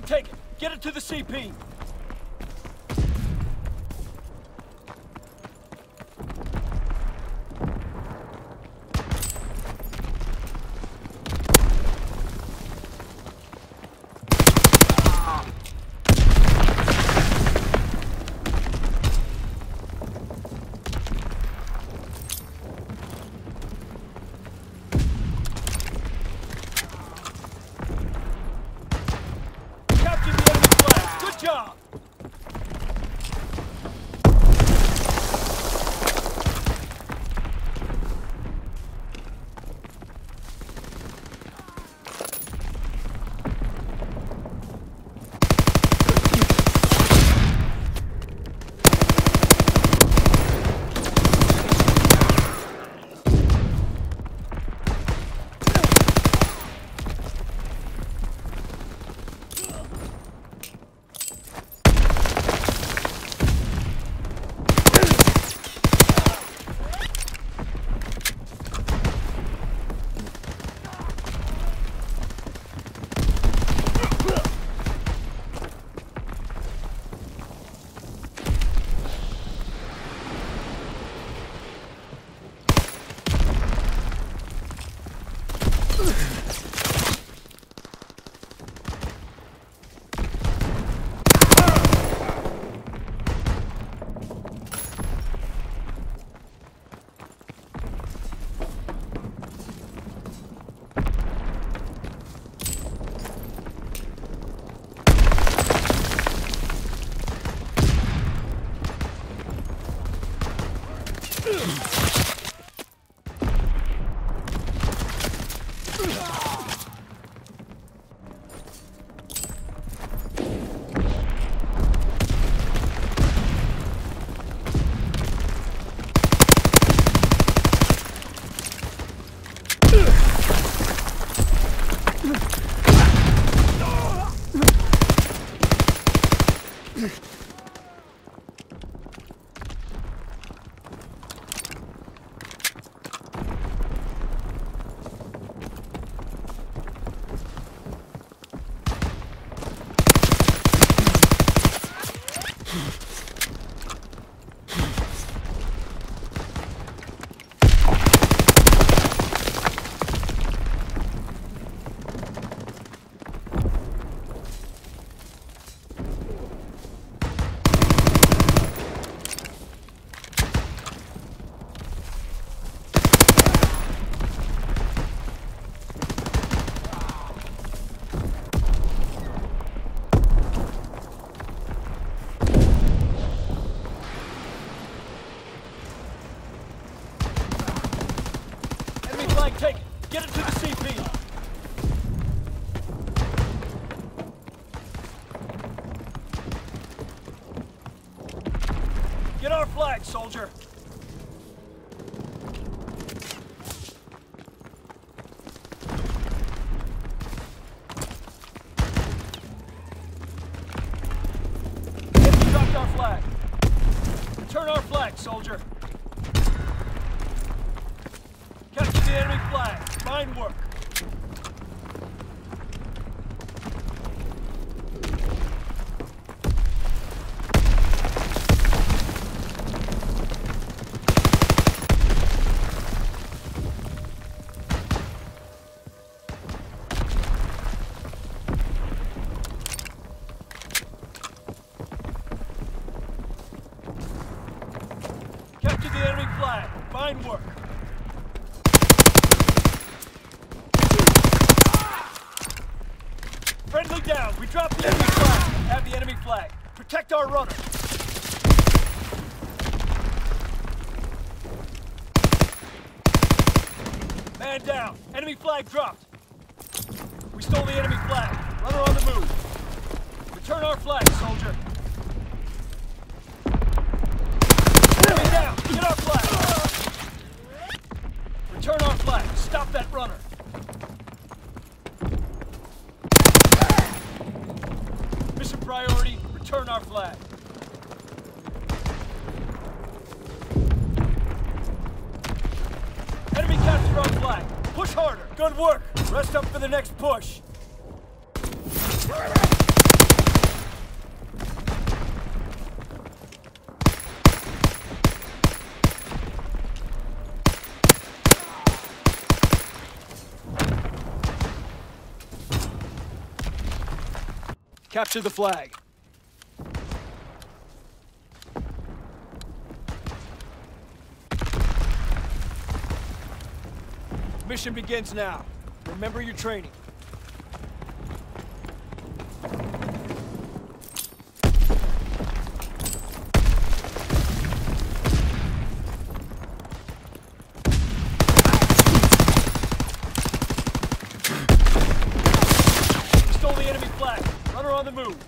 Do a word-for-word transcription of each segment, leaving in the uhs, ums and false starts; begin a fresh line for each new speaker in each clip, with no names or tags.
taken. Get it to the C P. Job! Take it. Get it to the C P. Get our flag, soldier. Enemy dropped our flag. Return our flag, soldier. Capture the enemy flag. Fine work. Capture the enemy flag. Fine work. Friendly down. We dropped the enemy flag. Have the enemy flag. Protect our runner. Man down. Enemy flag dropped. We stole the enemy flag. Runner on the move. Return our flag, soldier. Enemy down. Get our flag. Return our flag. Stop that runner. Mission priority, return our flag. Enemy captured our flag. Push harder. Good work. Rest up for the next push. Capture the flag. Mission begins now. Remember your training. We stole the enemy flag. Runner on the move.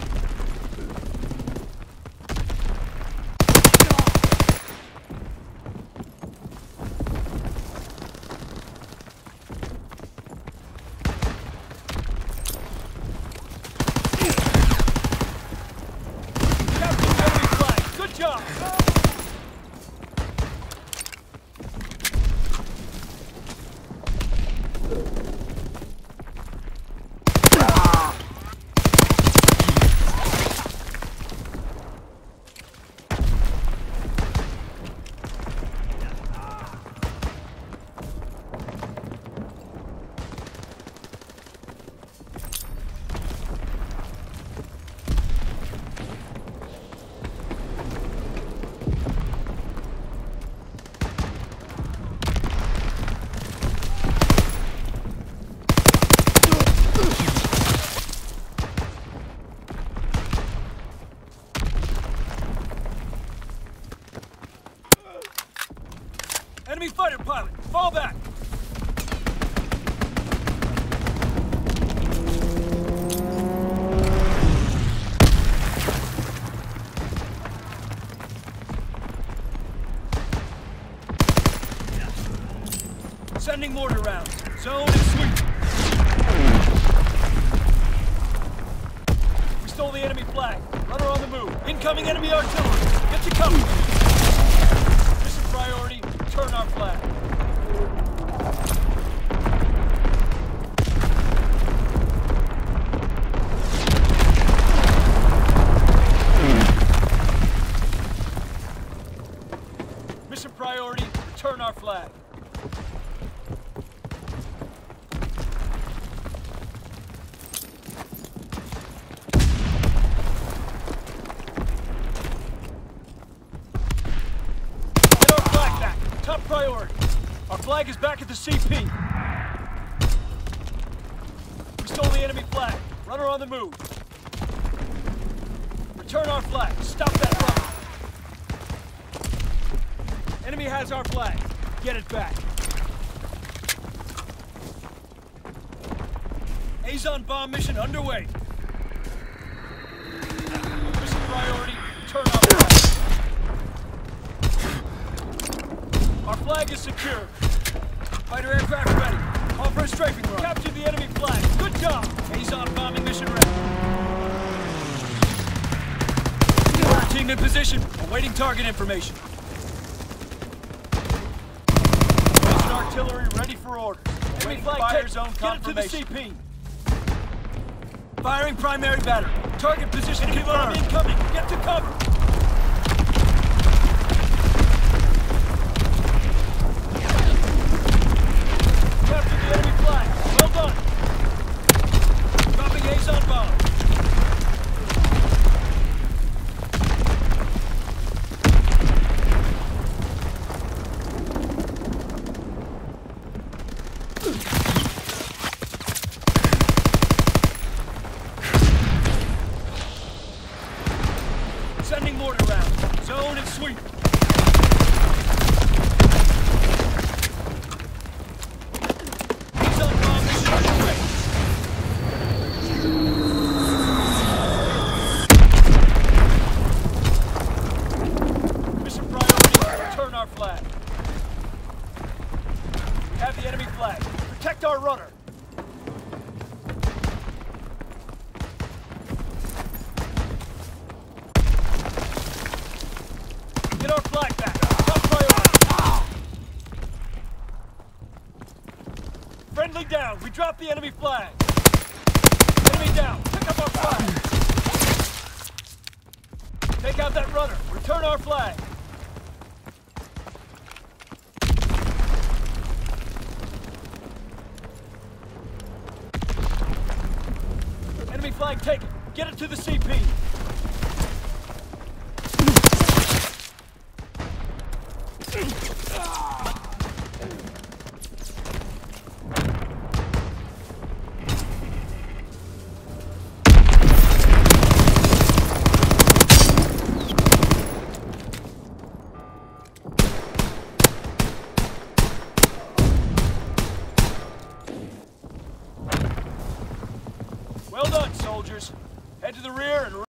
Enemy fighter pilot, fall back! Sending mortar rounds. Zone and sweep. We stole the enemy flag. Runner on the move. Incoming enemy artillery. Get to cover. Mission priority. Turn our flag. Mission priority. Return our flag. Top priority. Our flag is back at the C P. We stole the enemy flag. Runner on the move. Return our flag. Stop that runner. Enemy has our flag. Get it back. Azon bomb mission underway. Mission priority. Return our flag. Our flag is secure. Fighter aircraft ready. Call for a strafing run. Capture the enemy flag. Good job. Azon bombing mission ready. Our team in position. Awaiting target information. Russian artillery ready for orders. Enemy flag fire zone confirmation. Get it to the C P. Firing primary battery. Target position confirmed. Incoming. Get to cover. Sending mortar rounds. Zone and sweep. Azon bomb mission underway. Mission priority, return our flag. We have the enemy flag. Protect our runner. Get our flag back. Top priority. Friendly down. We dropped the enemy flag. Enemy down. Pick up our flag. Take out that runner. Return our flag. Enemy flag taken. Get it to the C P. Well done, soldiers. Head to the rear and